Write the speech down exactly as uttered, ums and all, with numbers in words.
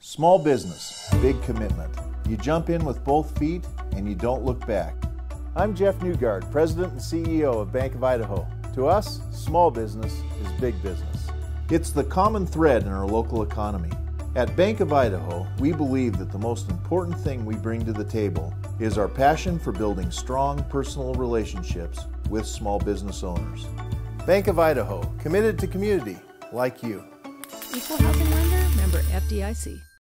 Small business, big commitment. You jump in with both feet and you don't look back. I'm Jeff Newgard, President and C E O of Bank of Idaho. To us, small business is big business. It's the common thread in our local economy. At Bank of Idaho, we believe that the most important thing we bring to the table is our passion for building strong personal relationships with small business owners. Bank of Idaho, committed to community like you. Equal housing lender, member F D I C.